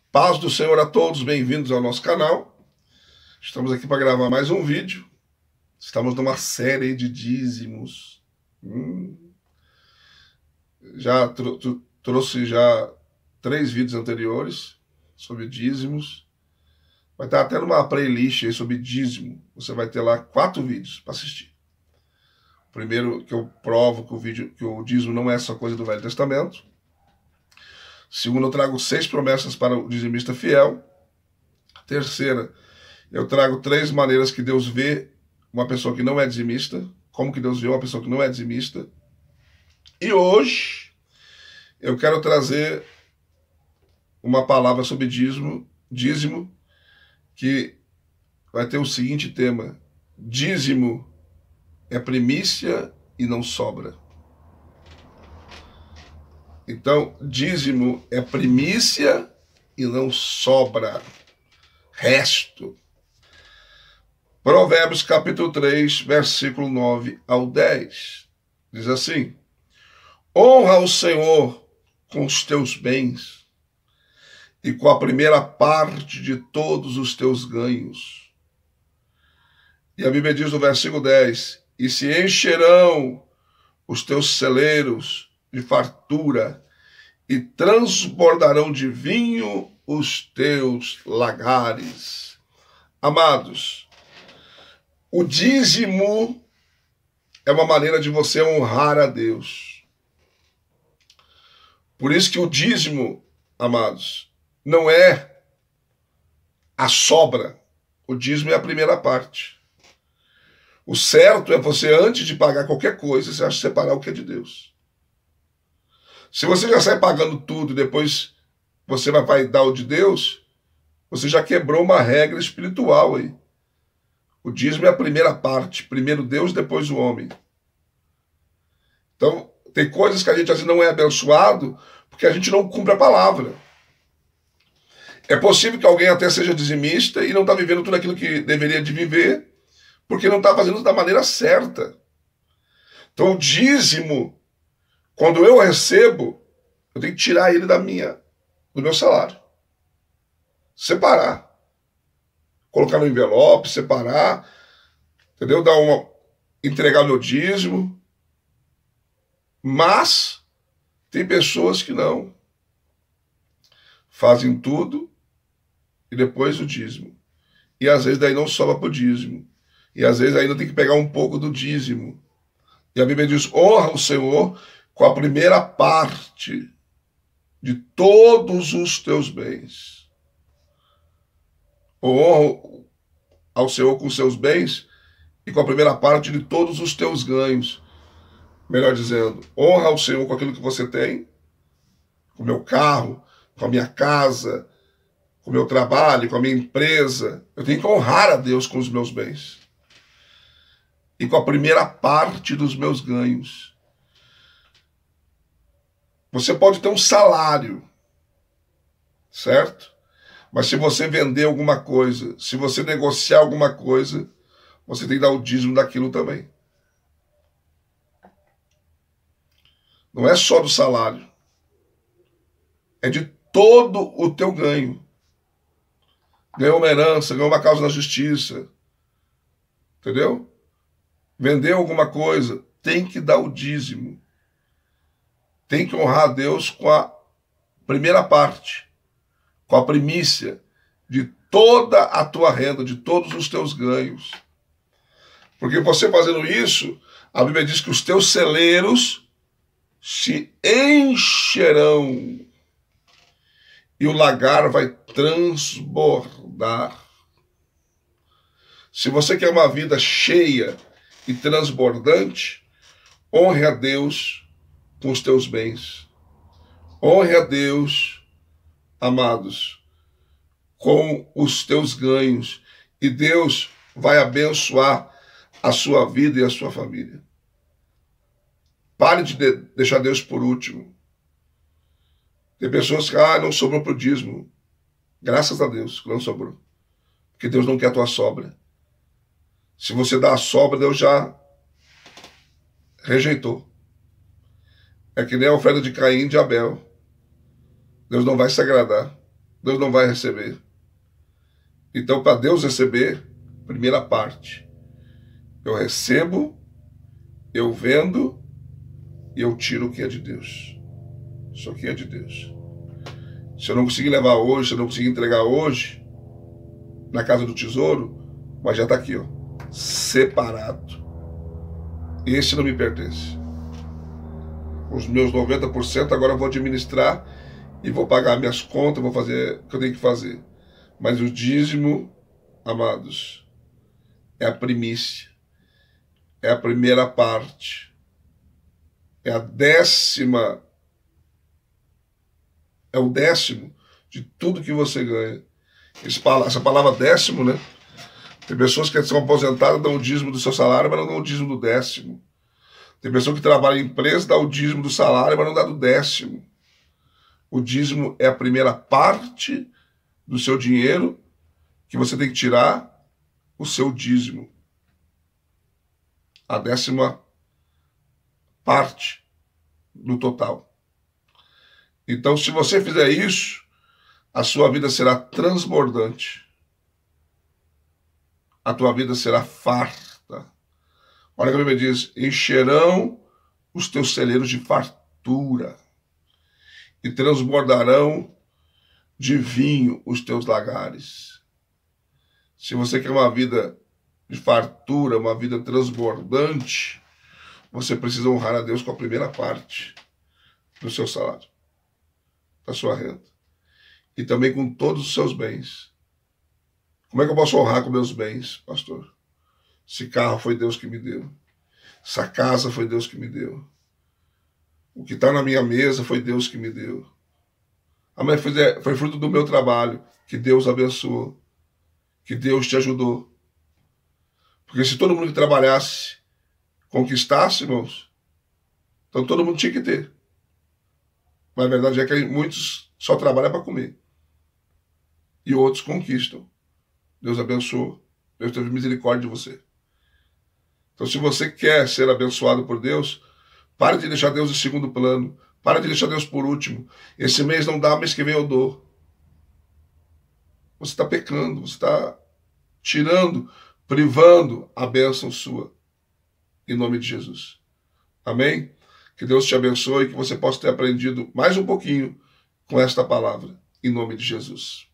Paz do Senhor a todos, bem-vindos ao nosso canal. Estamos aqui para gravar mais um vídeo. Estamos numa série de dízimos. Já trouxe já 3 vídeos anteriores sobre dízimos. Vai estar até numa playlist aí sobre dízimo. Você vai ter lá 4 vídeos para assistir. Primeiro, que eu provo que o dízimo não é só coisa do Velho Testamento. Segundo, eu trago 6 promessas para o dizimista fiel. Terceira, eu trago 3 maneiras que Deus vê uma pessoa que não é dizimista. Como que Deus vê uma pessoa que não é dizimista. E hoje, eu quero trazer uma palavra sobre dízimo, que vai ter o seguinte tema: dízimo é primícia e não sobra. Então, dízimo é primícia e não sobra resto. Provérbios capítulo 3, versículo 9 ao 10. Diz assim: honra o Senhor com os teus bens e com a primeira parte de todos os teus ganhos. E a Bíblia diz no versículo 10: e se encherão os teus celeiros de fartura, e transbordarão de vinho os teus lagares. Amados, o dízimo é uma maneira de você honrar a Deus. Por isso que o dízimo, amados, não é a sobra. O dízimo é a primeira parte. O certo é você, antes de pagar qualquer coisa, você acha separar o que é de Deus. Se você já sai pagando tudo e depois você vai dar o de Deus, você já quebrou uma regra espiritual aí. O dízimo é a primeira parte. Primeiro Deus, depois o homem. Então, tem coisas que a gente assim não é abençoado porque a gente não cumpre a palavra. É possível que alguém até seja dizimista e não está vivendo tudo aquilo que deveria de viver porque não está fazendo da maneira certa. Então, o dízimo, quando eu recebo, eu tenho que tirar ele do meu salário. Separar. Colocar no envelope, separar, entendeu? Entregar meu dízimo. Mas tem pessoas que não. Fazem tudo e depois o dízimo. E às vezes daí não sobra para o dízimo. E às vezes ainda tem que pegar um pouco do dízimo. E a Bíblia diz: honra o Senhor com a primeira parte de todos os teus bens. Honra ao Senhor com os seus bens e com a primeira parte de todos os teus ganhos. Melhor dizendo, honra ao Senhor com aquilo que você tem, com o meu carro, com a minha casa, com o meu trabalho, com a minha empresa. Eu tenho que honrar a Deus com os meus bens. E com a primeira parte dos meus ganhos. Você pode ter um salário, certo? Mas se você vender alguma coisa, se você negociar alguma coisa, você tem que dar o dízimo daquilo também. Não é só do salário. É de todo o teu ganho. Ganhou uma herança, ganhou uma causa na justiça. Entendeu? Vendeu alguma coisa, tem que dar o dízimo. Tem que honrar a Deus com a primeira parte, com a primícia de toda a tua renda, de todos os teus ganhos. Porque você fazendo isso, a Bíblia diz que os teus celeiros se encherão e o lagar vai transbordar. Se você quer uma vida cheia e transbordante, honre a Deus com os teus bens. Honre a Deus, amados, com os teus ganhos. E Deus vai abençoar a sua vida e a sua família. Pare de deixar Deus por último. Tem pessoas que, não sobrou para o dízimo. Graças a Deus que não sobrou. Porque Deus não quer a tua sobra. Se você dá a sobra, Deus já rejeitou. É que nem a oferta de Caim e de Abel. Deus não vai se agradar. Deus não vai receber. Então, para Deus receber, primeira parte, eu recebo, eu vendo e eu tiro o que é de Deus. Isso aqui é de Deus. Se eu não conseguir levar hoje, se eu não conseguir entregar hoje, na casa do tesouro, mas já está aqui, ó, separado. Esse não me pertence. Os meus 90% agora eu vou administrar e vou pagar minhas contas, vou fazer o que eu tenho que fazer. Mas o dízimo, amados, é a primícia, é a primeira parte, é a décima, é o décimo de tudo que você ganha. Essa palavra décimo, né? Tem pessoas que são aposentadas, dão o dízimo do seu salário, mas não dão o dízimo do décimo. Tem pessoa que trabalha em empresa, dá o dízimo do salário, mas não dá do décimo. O dízimo é a primeira parte do seu dinheiro que você tem que tirar o seu dízimo. A décima parte do total. Então, se você fizer isso, a sua vida será transbordante. A tua vida será farta. Olha o que a Bíblia diz: encherão os teus celeiros de fartura e transbordarão de vinho os teus lagares. Se você quer uma vida de fartura, uma vida transbordante, você precisa honrar a Deus com a primeira parte do seu salário, da sua renda, e também com todos os seus bens. Como é que eu posso honrar com meus bens, pastor? Esse carro foi Deus que me deu. Essa casa foi Deus que me deu. O que está na minha mesa foi Deus que me deu. Mas foi fruto do meu trabalho, que Deus abençoou, que Deus te ajudou. Porque se todo mundo que trabalhasse, conquistasse, irmãos, então todo mundo tinha que ter. Mas a verdade é que muitos só trabalham para comer. E outros conquistam. Deus abençoou. Deus teve misericórdia de você. Então, se você quer ser abençoado por Deus, pare de deixar Deus em segundo plano. Pare de deixar Deus por último. Esse mês não dá, mês que vem eu dou. Você está pecando, você está tirando, privando a bênção sua. Em nome de Jesus. Amém? Que Deus te abençoe e que você possa ter aprendido mais um pouquinho com esta palavra. Em nome de Jesus.